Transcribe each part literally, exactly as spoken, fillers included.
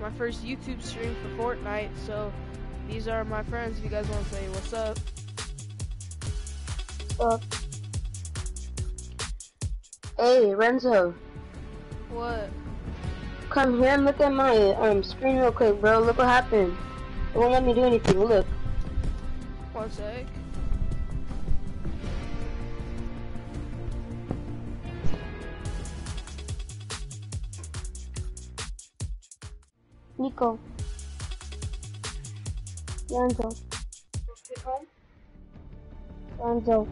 my first YouTube stream for Fortnite, so these are my friends. If you guys want to say what's up. What's up? Hey, Renzo. What? Come here and look at my um screen real quick, bro. Look what happened. It won't let me do anything. Look. One sec. Nico. Renzo. Renzo.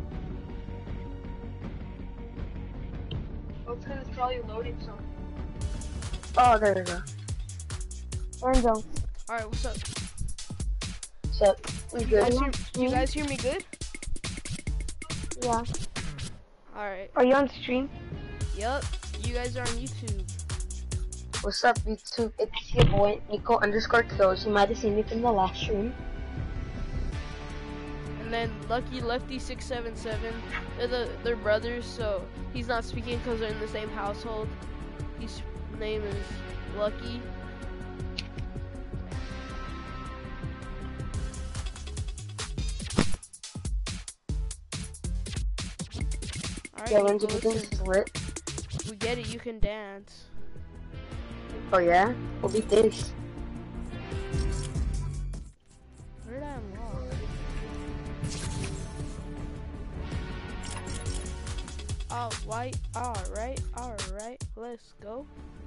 It's because it's probably loading something. Oh, there we go. Renzo. Alright, what's up? What's up? We You good? guys, hear, you guys hear me good? Yeah. Alright. Are you on stream? Yup. You guys are on YouTube. What's up, YouTube? It's your boy, Nico underscore kills. You might have seen me from the last stream. And then Lucky Lefty six seven seven. They're the they're brothers, so he's not speaking because they're in the same household. His name is Lucky. Alright, Yeah, Renzo, Nico, you think listen. this is lit? We get it. You can dance. Oh yeah? We'll beat this. Where did I unlock? Oh, white. Alright, alright. Let's go.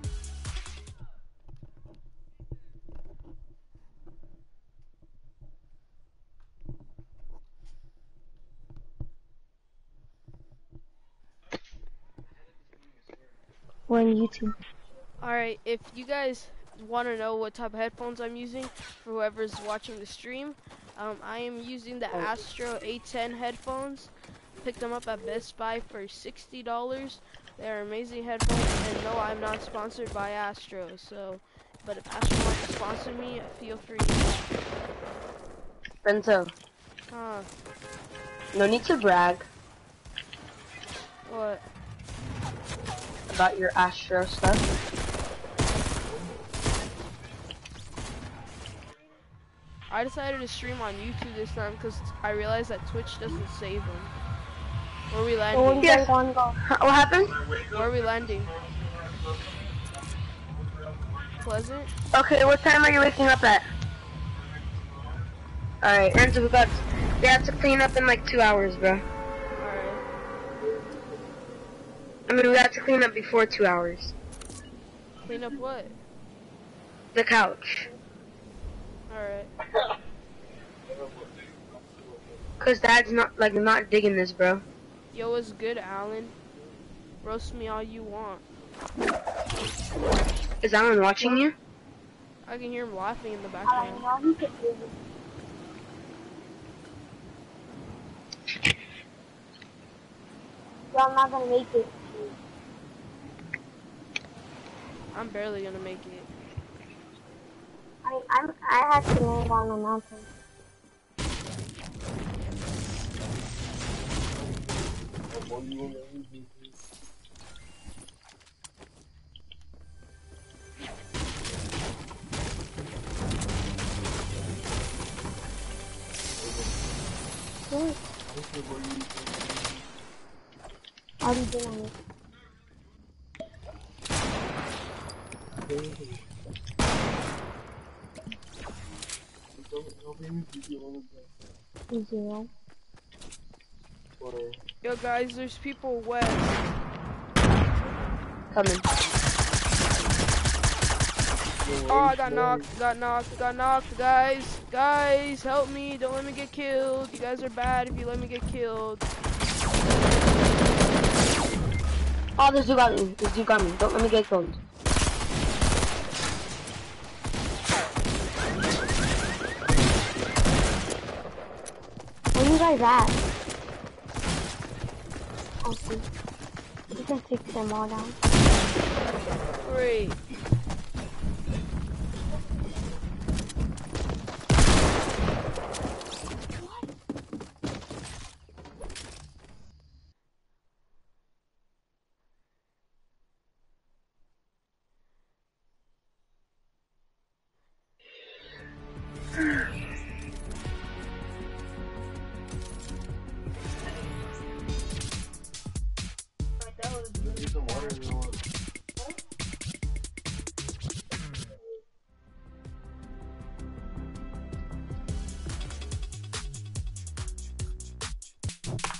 We're on YouTube. Alright, if you guys want to know what type of headphones I'm using, for whoever's watching the stream, um, I am using the Astro A ten headphones. Picked them up at Best Buy for sixty dollars. They're amazing headphones, and no, I'm not sponsored by Astro, so, but if Astro wants to sponsor me, feel free. Renzo, Huh, no need to brag what? about your Astro stuff. I decided to stream on YouTube this time because I realized that Twitch doesn't save them. Where are we landing? Yes. What happened? Where are we landing? Pleasant? Okay, what time are you waking up at? Alright, Renzo, we got, we have to clean up in like two hours, bro. Alright. I mean, we have to clean up before two hours. Clean up what? The couch. Alright. Cause Dad's not, like, not digging this, bro. Yo, what's good, Alan? Roast me all you want. Is Alan watching you? I can hear him laughing in the background. Yo, I'm not gonna make it. I'm barely gonna make it. I, I'm, I have to land on the mountain. How do you do on it? Zero. Yo, guys, there's people west. Coming. Oh, I got knocked, got knocked, got knocked, guys. Guys, help me. Don't let me get killed. You guys are bad if you let me get killed. Oh, this dude got me. This dude got me. Don't let me get killed. Where you guys at? Oh, see. You can take them all down. Great.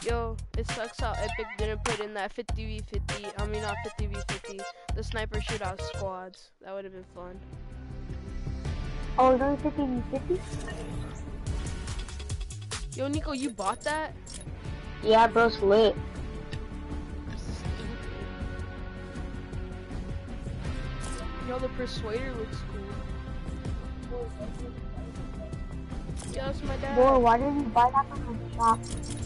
Yo, it sucks how Epic didn't put in that fifty v fifty, I mean not fifty v fifty, the sniper shootout squads. That would have been fun. Oh, it's only fifty v fifty? Yo, Nico, you bought that? Yeah, bro, it's lit. Yo, the Persuader looks cool. Yo, that's my dad. Boy, why didn't you buy that from the shop?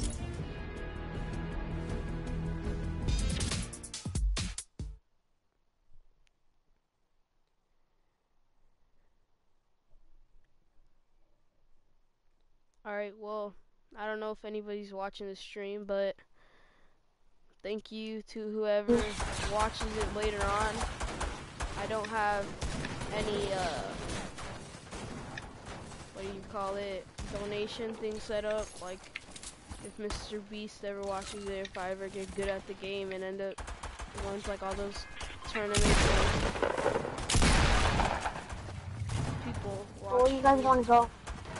Alright, well, I don't know if anybody's watching the stream, but thank you to whoever watches it later on. I don't have any, uh, what do you call it, donation thing set up. Like, if Mister Beast ever watches it, if I ever get good at the game and end up going to like all those tournaments and people watch. Where you guys want to go?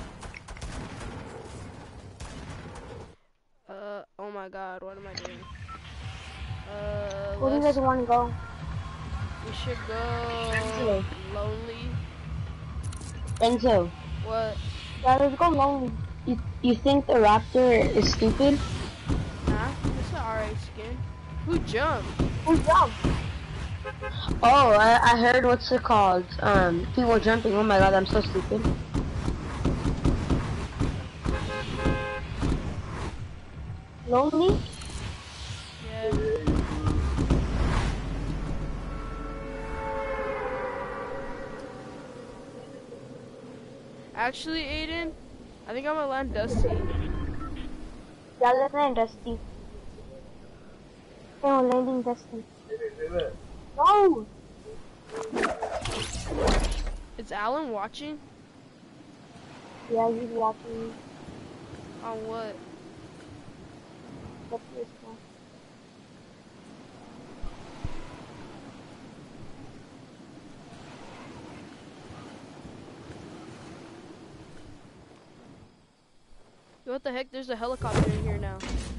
Uh, oh my god, what am I doing? Uh, Where do you let's, guys want to go? we should go Lonely. Enzo, What? yeah, let's go lonely. You, you think the Raptor is stupid? Nah, it's an alright skin. Who jumped? Who's up? Oh, I, I heard what's it called? Um, people jumping. Oh my god, I'm so stupid. Lonely? Yeah. Actually, Aiden, I think I'm gonna land Dusty. Yeah, let's land Dusty. Oh, landing Dusty. No! Is Alan watching? Yeah, he's watching me. On what? What's this one? Yo, what the heck? There's a helicopter in here now.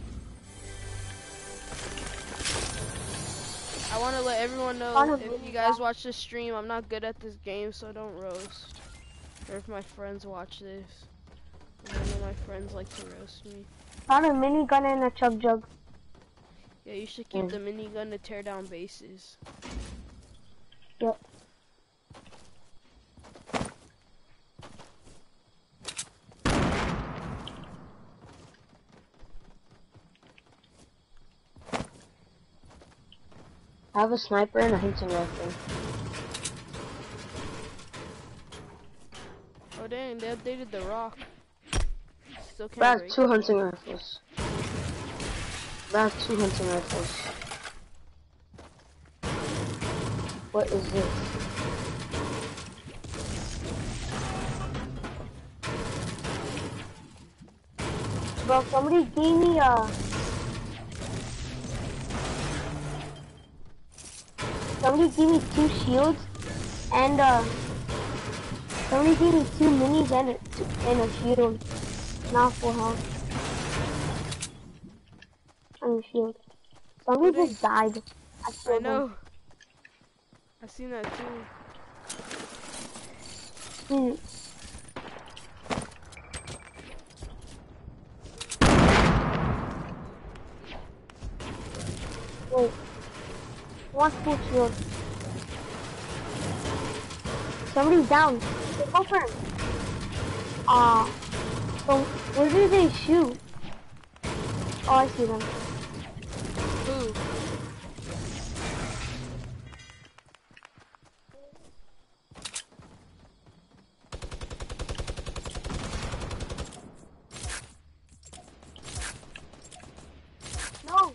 I want to let everyone know, if you guys watch this stream, I'm not good at this game, so don't roast. Or if my friends watch this. I know my friends like to roast me. Found a minigun and a chug jug. Yeah, you should keep Mm. the minigun to tear down bases. Yep. I have a sniper and a hunting rifle. Oh dang, they updated the rock. Still But I can't have break two it. hunting rifles. But I have two hunting rifles. What is this? Bro, somebody gave me a... Somebody gave me two shields and uh... Somebody gave me two minis and a, and a shield. Not full health. And a shield. Somebody What just died. I, I killed know. him. I seen that too. Hmm. Wait. One full shield. Somebody's down. Go for him. Ah. Uh, so where do they shoot? Oh, I see them. Who? No.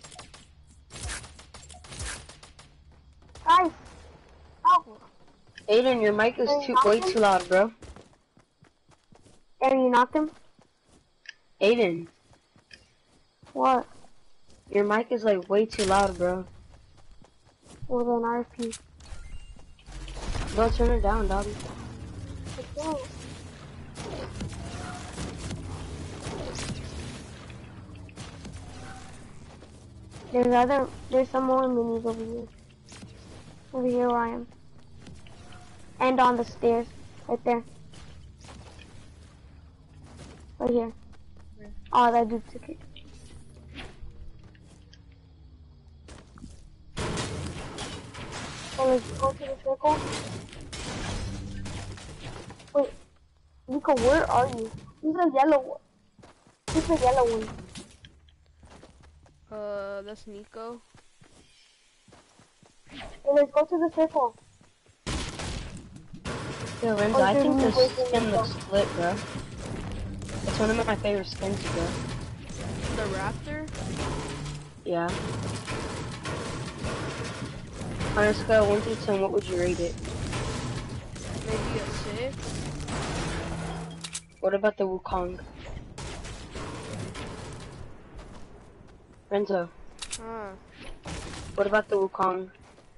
Guys. Oh. Aiden, your mic is too way too loud, bro. And you knocked him? Aiden, What? your mic is like way too loud, bro. Well then R P. Bro, turn it down, dog. There's other, there's some more minis over here. Over here where I am. And on the stairs, right there. Right here. Oh, that dude took it. So let's go to the circle. Wait, Nico, where are you? He's a yellow one. He's a yellow one. Uh, that's Nico. Hey, let's go to the circle. Yo, Renzo, Oh, I think dude, this wait, wait, skin wait. looks lit, bro. It's one of my favorite skins, bro. The Raptor? Yeah. On a scale of one through ten, what would you rate it? Maybe a six? What about the Wukong? Renzo, Huh. what about the Wukong?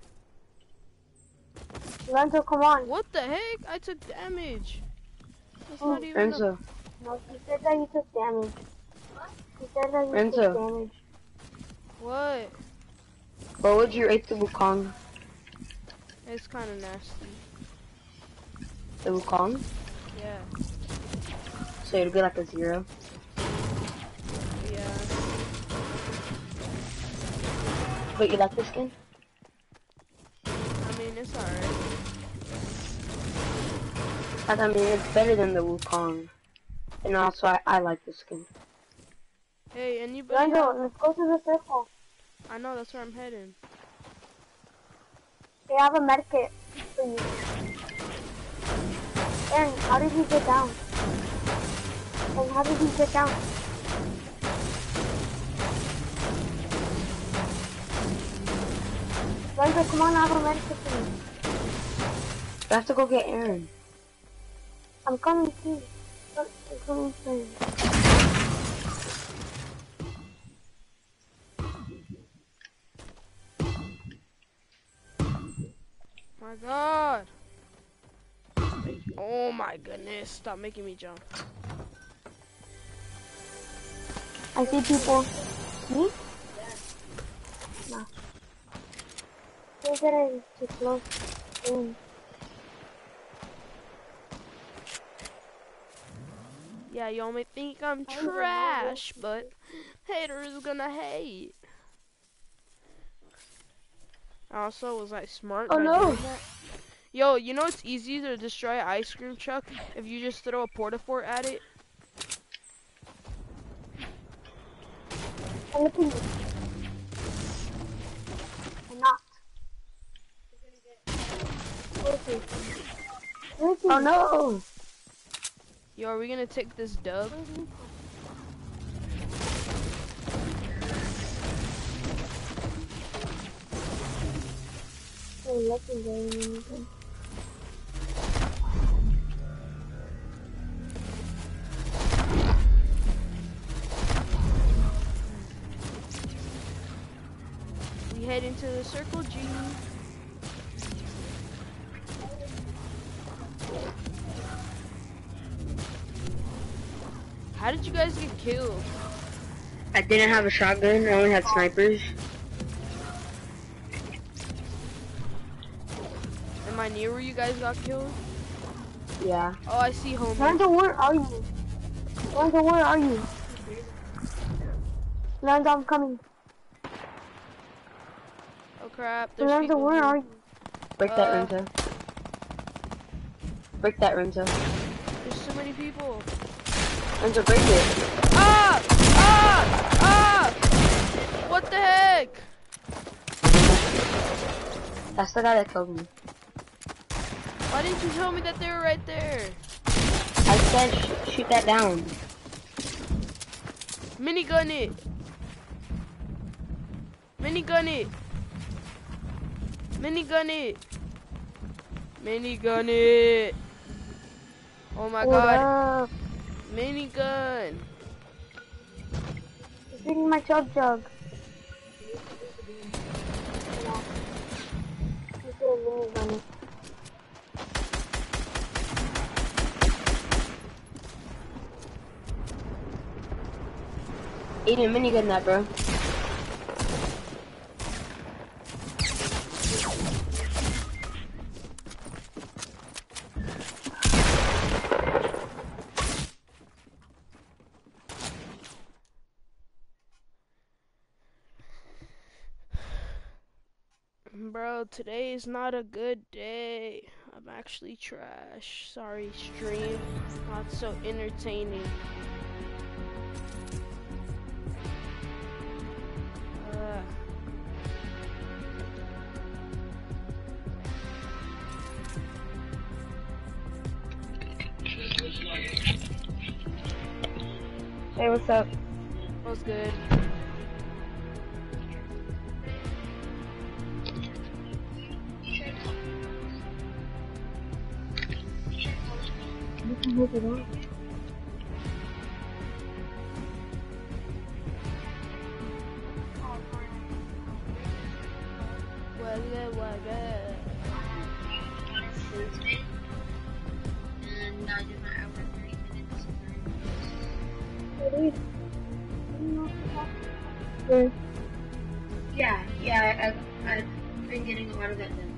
Lorenzo, come on. What the heck? I took damage. That's Oh, not even a- Renzo, No, he said that you took damage. He said that you Renzo. took damage. What? what would you rate the Wukong? It's kind of nasty. The Wukong? Yeah. So it'd be like a zero. Yeah. But you like the skin? I mean, it's alright. I mean, it's better than the Wukong. And also, I, I like the skin. Hey, anybody? Lorenzo, Have... let's go to the circle. I know, that's where I'm heading. They have a medkit for you. Aaron, how did you get down? And how did you get down? Lorenzo, come on, I have a medkit for you. I have to go get Aaron. I'm coming too. I'm coming soon. My God. Oh my goodness! Stop making me jump. I see people. Me? No. They're getting too close. Mm. Yeah, y'all may think I'm trash, but haters gonna hate. Also, was I smart? Oh, by no. doing that? Yo, you know it's easy to destroy an ice cream truck if you just throw a porta-fort at it? I'm looking. I'm not. Where is he? Where is he? Oh no! Yo, are we gonna take this dub? Oh, legendary. We head into the Circle G. How did you guys get killed? I didn't have a shotgun, I only had snipers. Am I near where you guys got killed? Yeah. Oh, I see Homer. Lorenzo, where are you? Lorenzo, where are you? Lorenzo, I'm coming. Oh crap, there's Lorenzo, people where here. are you? Break that, Uh, Renzo. Break that, Renzo. There's so many people. Renzo, break it. Ah! Ah! Ah! What the heck? That's the guy that killed me. Why didn't you tell me that they were right there? I said sh shoot that down. Minigun it. Minigun it. Minigun it. Minigun it. Oh my Hold god. up. Minigun. He's reading my chug jug. He's getting minis on it. Aiden, minigun that, bro. Bro, today is not a good day. I'm actually trash. Sorry, stream. Not so entertaining. Uh, Hey, what's up? was good. You can hook it up. Wagga, wagga. And I did my hour thirty minutes. Where? Yeah, yeah, I, I, I've been getting a lot of that done.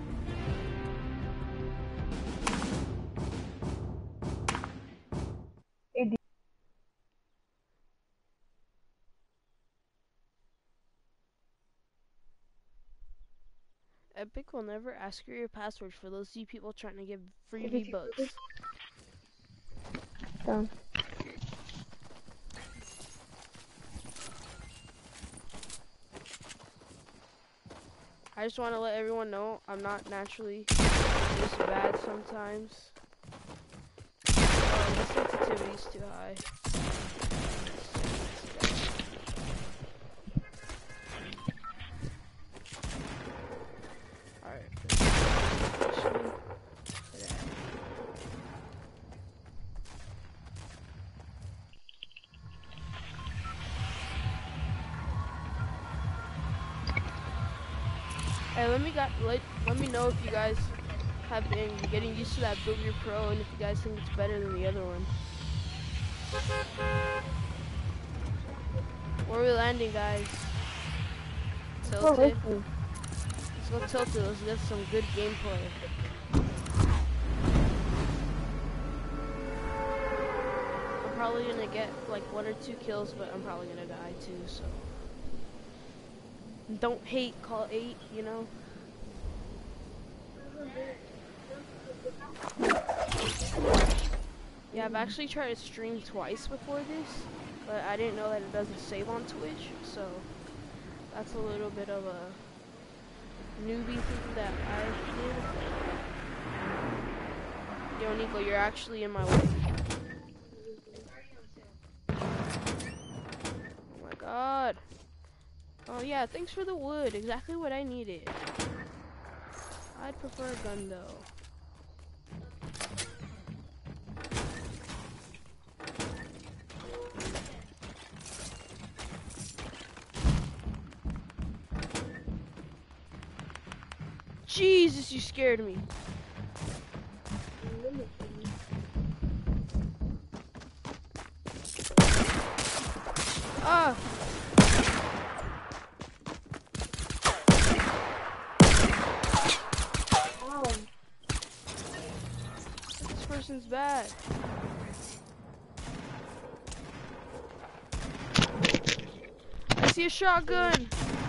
Epic will never ask you your password for those of you people trying to get free Did you V-Bucks. Done. I just want to let everyone know I'm not naturally this bad sometimes. Oh, the sensitivity's too high. Alright. Hey, let me got let let me know if you guys have been getting used to that Booger Pro and if you guys think it's better than the other one. Where are we landing, guys? Oh, Tilted. listen. Let's go tilted. Let's get some good gameplay. I'm probably gonna get like one or two kills, but I'm probably gonna die too. So don't hate, call eight. You know. Yeah, I've actually tried to stream twice before this, but I didn't know that it doesn't save on Twitch, so that's a little bit of a newbie thing that I did. Yo, Nico, you're actually in my way. Oh my god. Oh yeah, thanks for the wood. Exactly what I needed. I'd prefer a gun though. Jesus, you scared me. Ah! Oh. This person's bad. I see a shotgun.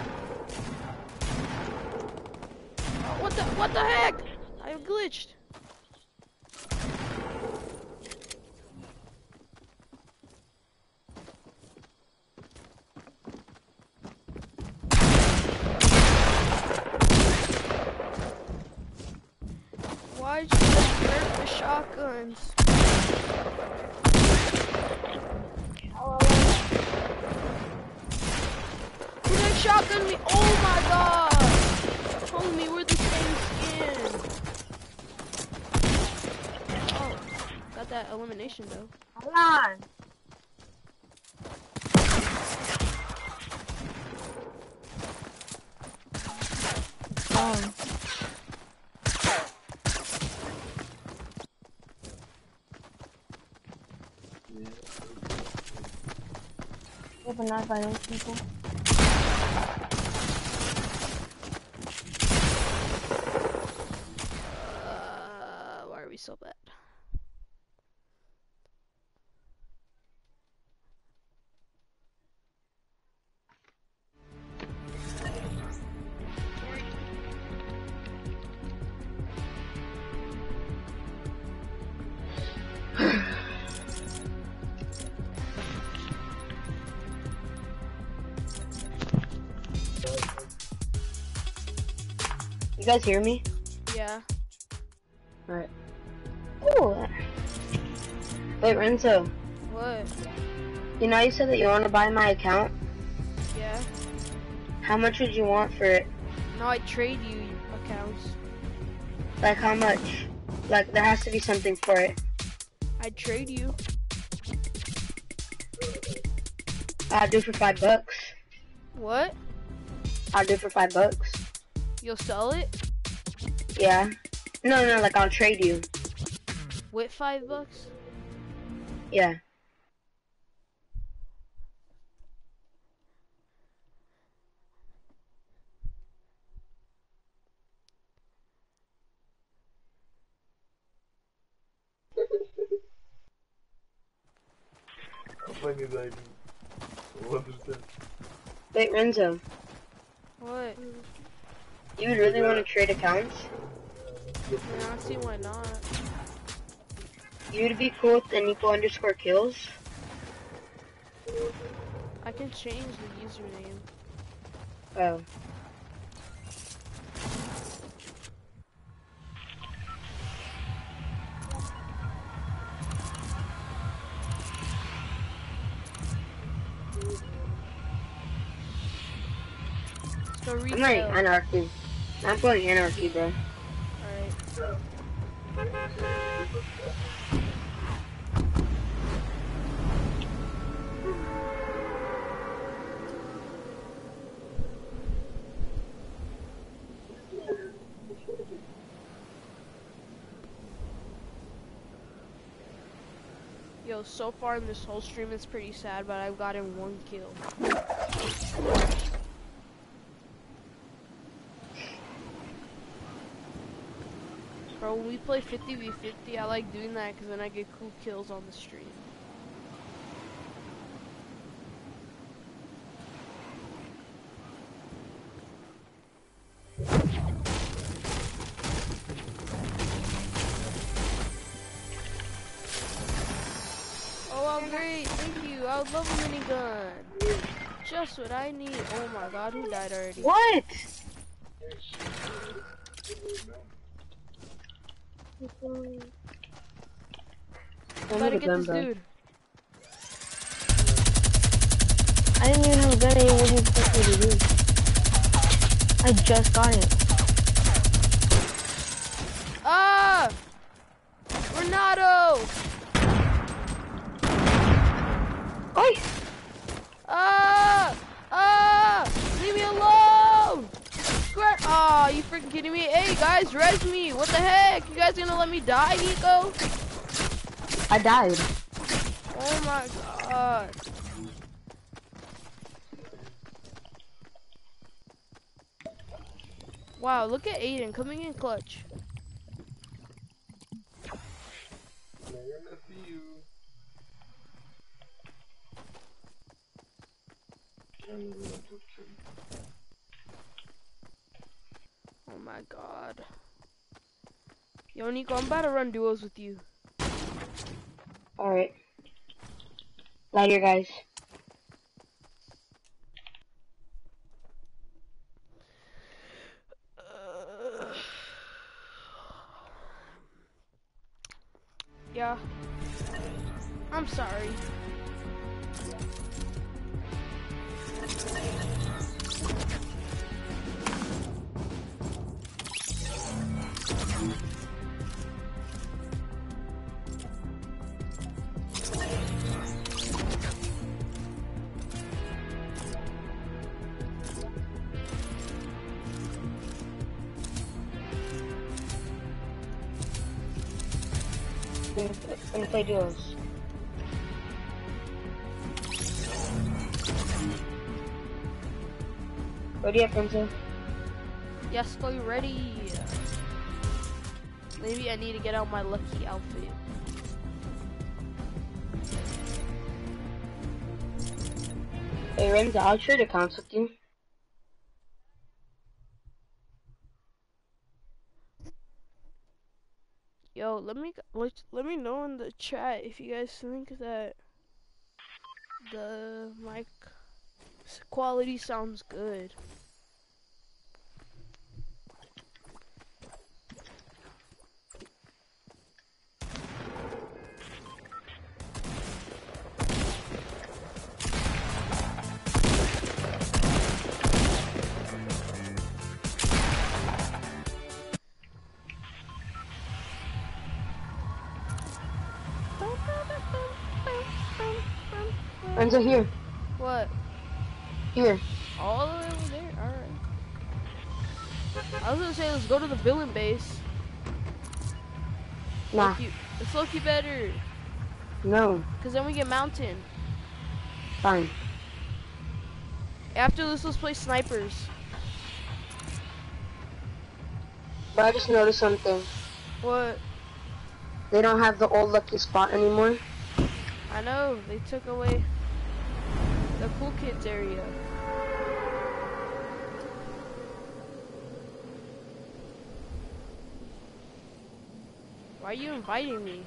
Oh, what the what the heck? I glitched. Why'd you nerf the shotguns? Who that shotgun me? Oh my god! Homie, we're the same skin. Oh, got that elimination though. Hold on. Oh. Yeah, but not by those people. Uh, why are we so bad? You guys hear me? Yeah. Alright. Ooh. Wait, Renzo. What? You know you said that you want to buy my account? Yeah. How much would you want for it? No, I trade you accounts. Like how much? Like there has to be something for it. I trade you. I'll do for five bucks. What? I'll do for five bucks. You'll sell it? Yeah. No, no, like I'll trade you. With five bucks? Yeah. Funny like what is that? Wait, Renzo. What? You would really want to trade accounts? Yeah, I don't see why not. You would be cool with the Nico underscore kills? I can change the username. Oh. Let's go I'm retail. like anarchy. I'm going anarchy, bro. Alright. Yo, so far in this whole stream it's pretty sad, but I've gotten one kill. Bro, when we play fifty v fifty, I like doing that because then I get cool kills on the stream. Oh, I'm great. Thank you. I would love a minigun. Just what I need. Oh my god, who died already? What? I'm about to get this dude. I didn't even have a gun. I didn't what do you expect me to do? I just got it. Ah! Renato! Oi! Ah! Ah! Leave me alone! Gra- Aw, you freaking kidding me? Hey guys, res me! What the heck? You guys gonna let me die, Nico? I died. Oh my god. Wow, look at Aiden coming in clutch. Oh my god. Yo, Nico, I'm about to run duos with you. Alright. Later, guys. Uh, yeah. I'm sorry. Gonna play duos. Ready up, Renzo? Yes, are you ready? Maybe I need to get out my lucky outfit. Hey, Renzo, I'll trade accounts with you. Yo, let me let let me know in the chat if you guys think that the mic quality sounds good. Friends are here. What? Here. All the way over there? Alright. I was gonna say let's go to the villain base. Nah. Loki, it's Loki better. No. Cause then we get mountain. Fine. After this, let's play snipers. But I just noticed something. What? They don't have the old lucky spot anymore. I know, they took away the cool kids area. Why are you inviting me?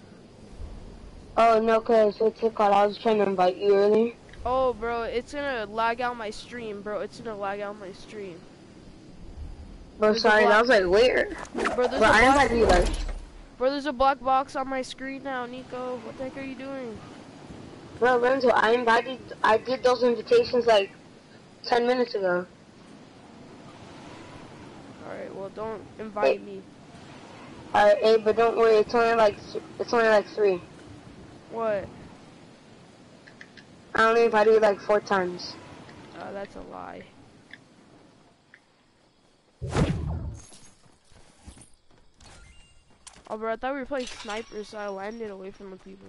Oh no, cause what's it called? I was trying to invite you earlier. Oh, bro, it's gonna lag out my stream, bro. It's gonna lag out my stream. Bro, There's a sorry, block- I was like, wait. Bro, there's But a I block- invited you like. Bro, there's a black box on my screen now, Nico. What the heck are you doing? Bro, Renzo, I invited, I did those invitations like ten minutes ago. Alright, well, don't invite me. Alright, hey, but don't worry, it's only like, it's only like three. What? I only invited you like four times. Uh, that's a lie. Oh, bro, I thought we were playing snipers, so I landed away from the people.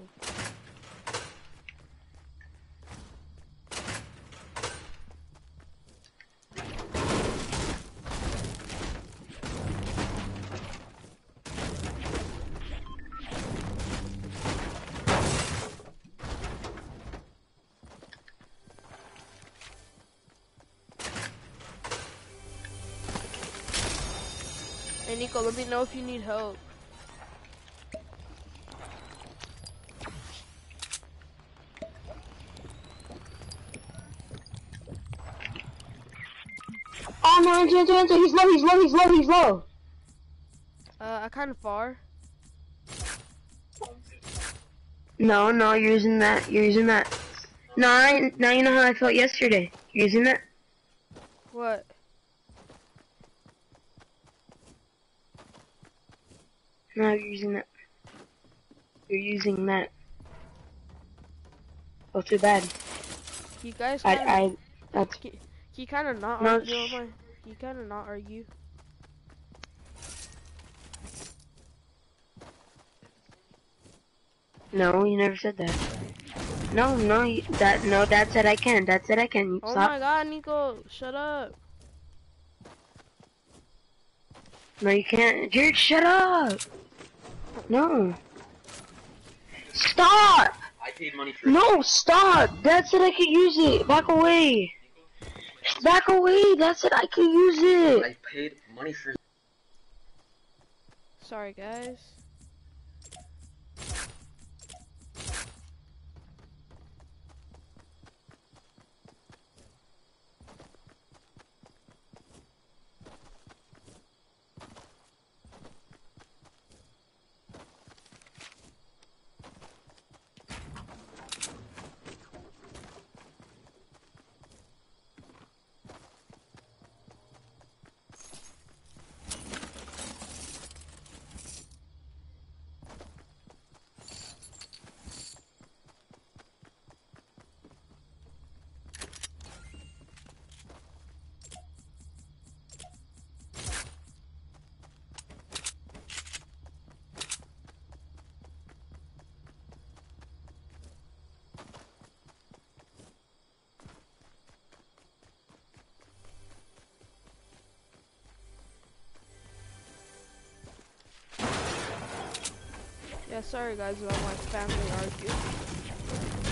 Hey, Nico, let me know if you need help. Oh no, Renzo, Renzo, Renzo, he's low, he's low, he's low, he's low. Uh, I kind of far. No, no, you're using that, you're using that. No, I, now you know how I felt yesterday. You're using that? What? No, you're using that. You're using that. Oh, too bad. You guys I, kinda, I, that's, Can you kind of not No, argue on sh- my... Can you kind of not argue? no, you never said that. No, no, you- that, no, Dad said I can, Dad said I can. You Oh stop. my god, Nico, shut up. No, you can't. Jared, shut up! No. Stop! I paid money for No, stop! Dad said I could use it. Back away. Back away. Dad said I could use it. I paid money for Sorry, guys. Yeah, sorry guys about my family arguing.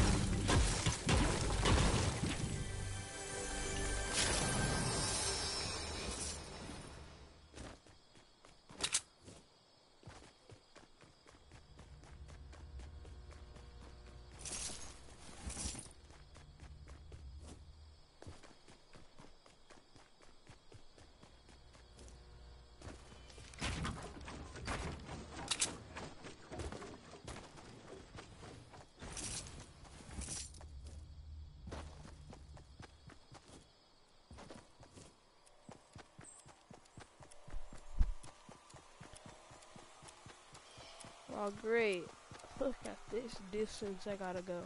Oh, great. Look at this distance I gotta go.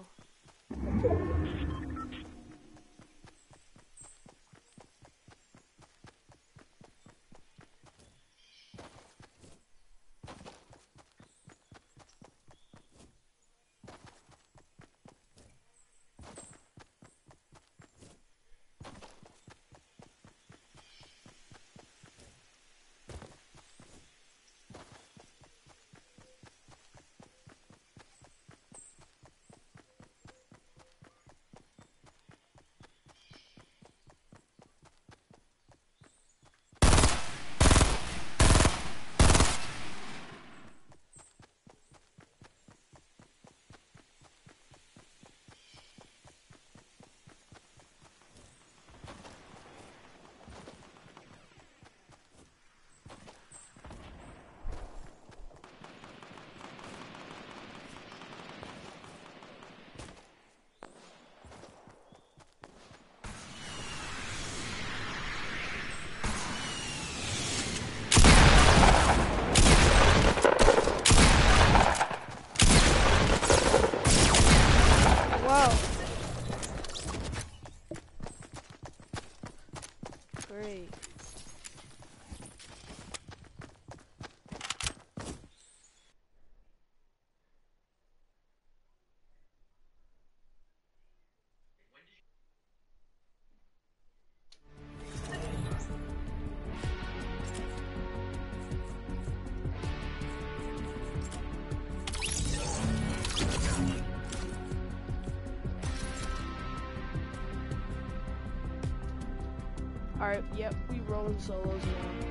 Wow. Great. Alright, yep, we rolling solos now.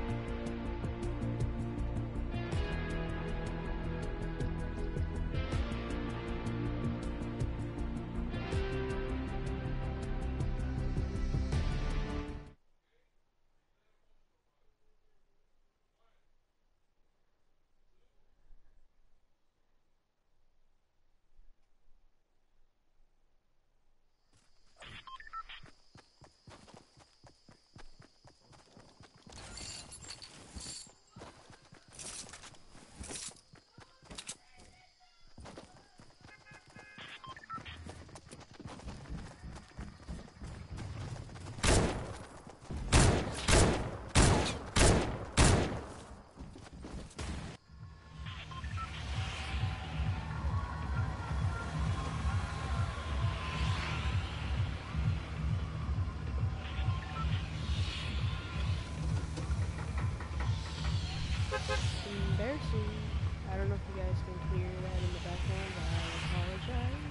Embarrassing. I don't know if you guys can hear that in the background, but I apologize.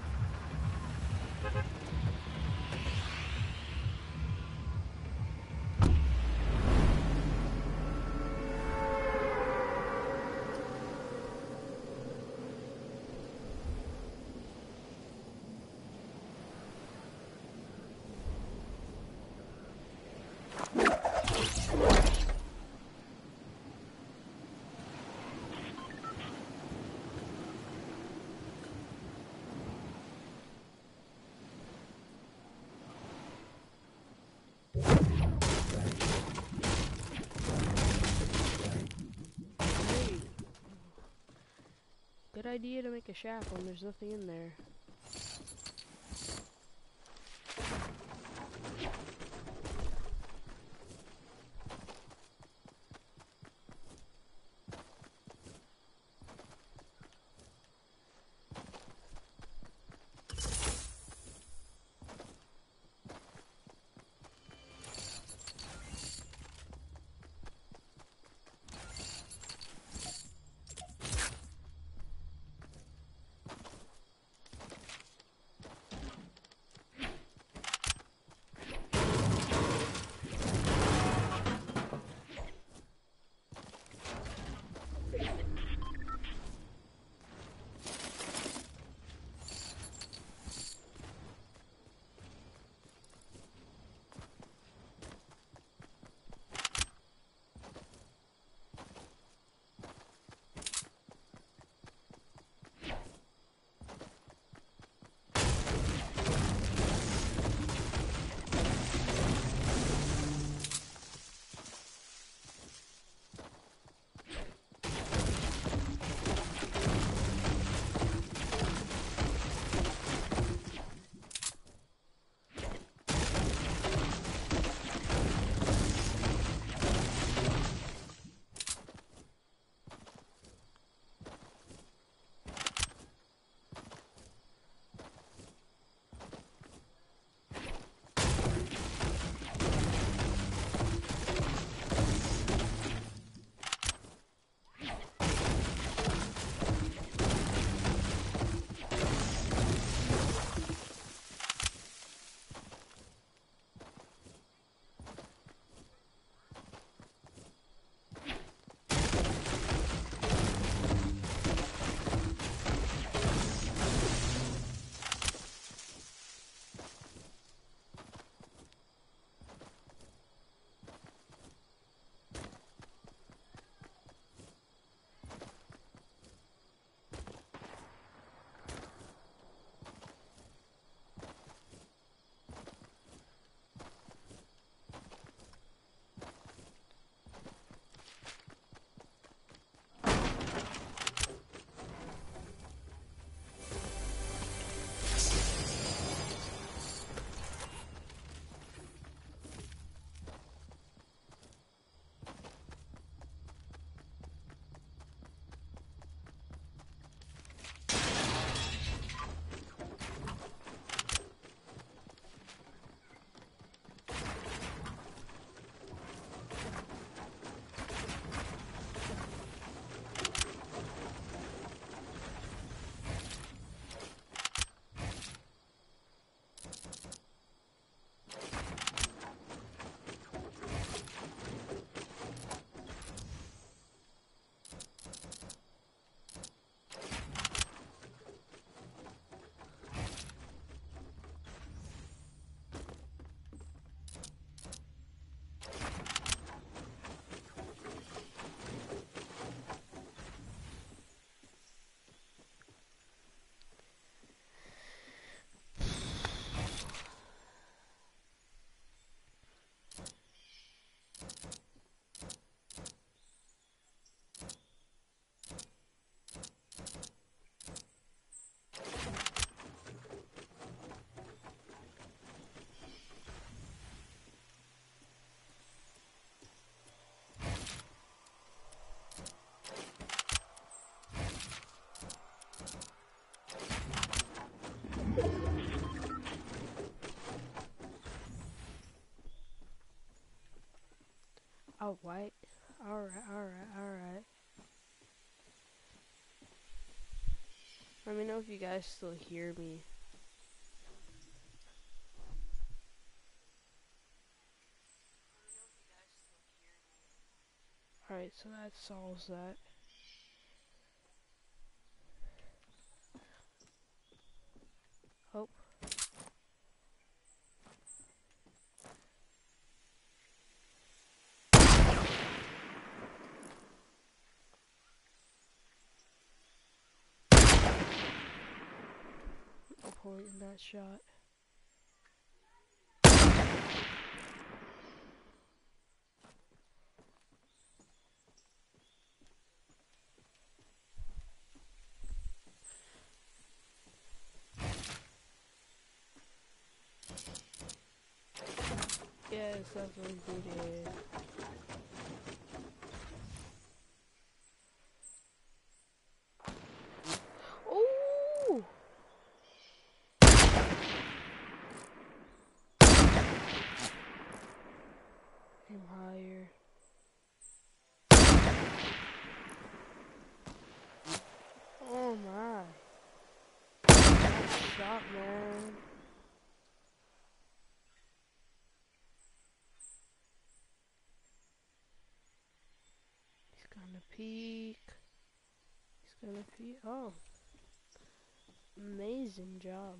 Good idea to make a shaft when there's nothing in there. Oh, white. Alright, alright, alright. Let me know if you guys still hear me. Alright, so that solves that. Oh. No point in that shot. Yes, definitely booted. Ooh! Aim higher. Oh my. Nice shot, man. He's gonna peek. He's gonna peek. Oh. Amazing job.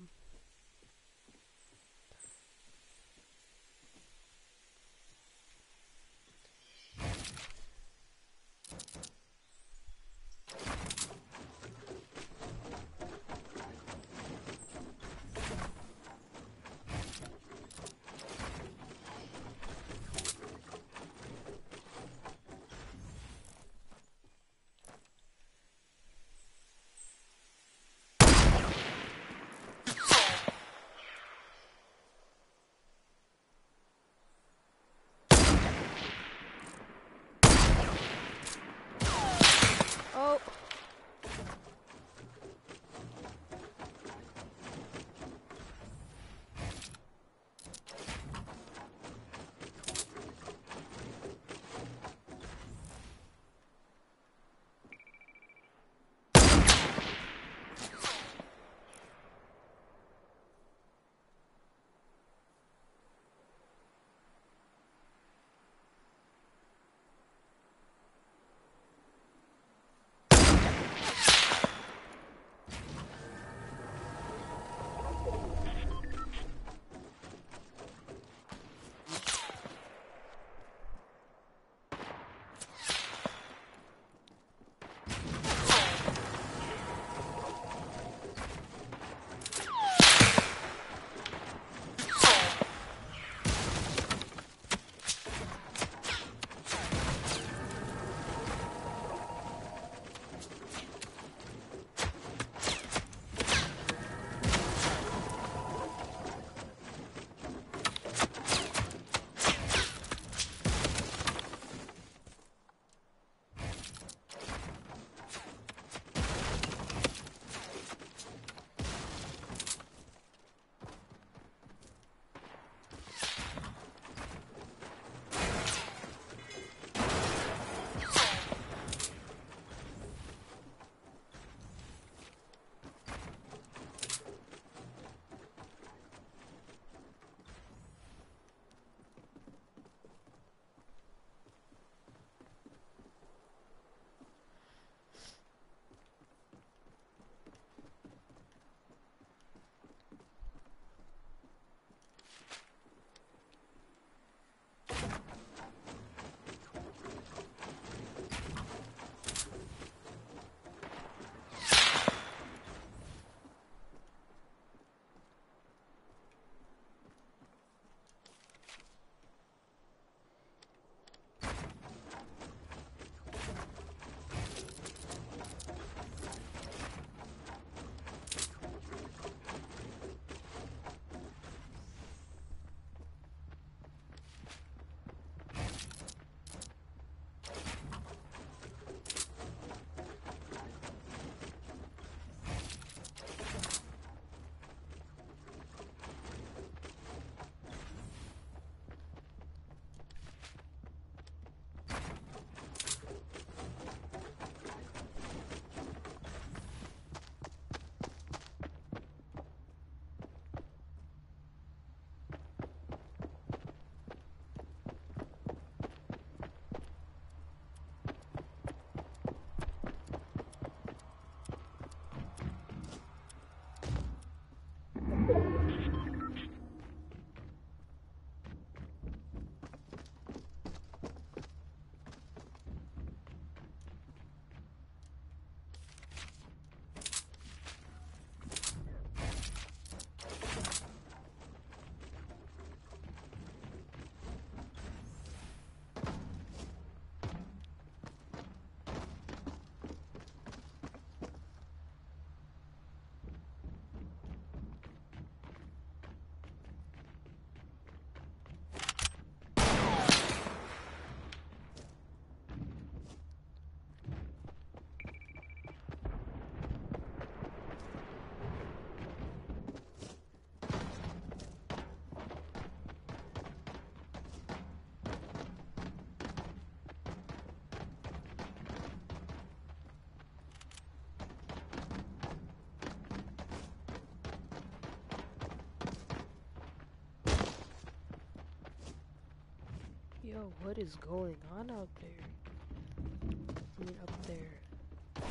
Yo, what is going on out there? I mean, up there.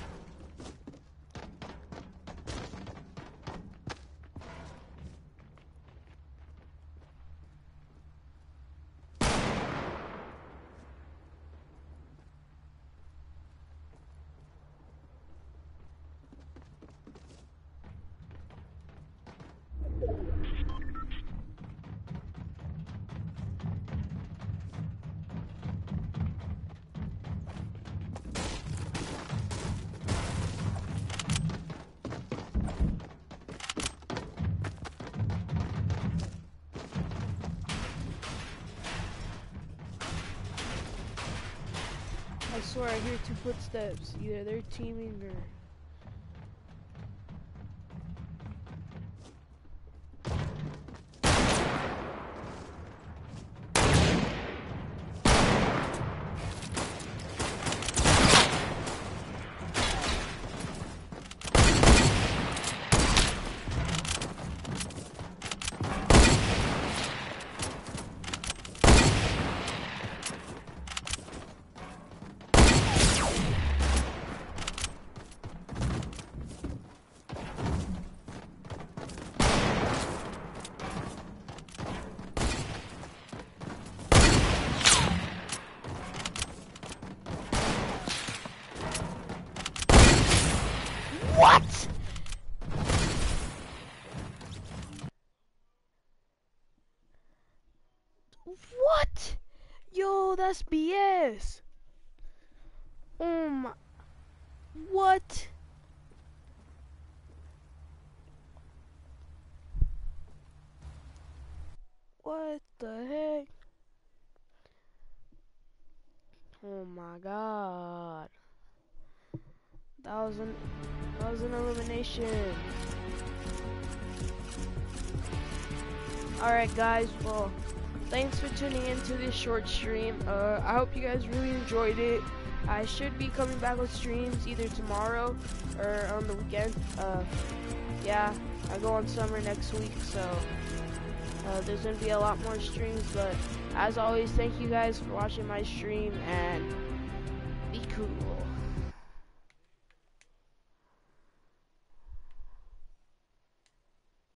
I swear I hear two footsteps. Either they're teaming or... What? What? Yo, that's B S. Oh my. What? What the heck? Oh my god. That was an that was an elimination. Alright guys, well, thanks for tuning into this short stream. Uh, I hope you guys really enjoyed it. I should be coming back with streams either tomorrow or on the weekend. Uh, yeah, I go on summer next week, so uh, there's gonna be a lot more streams. But as always, thank you guys for watching my stream and be cool.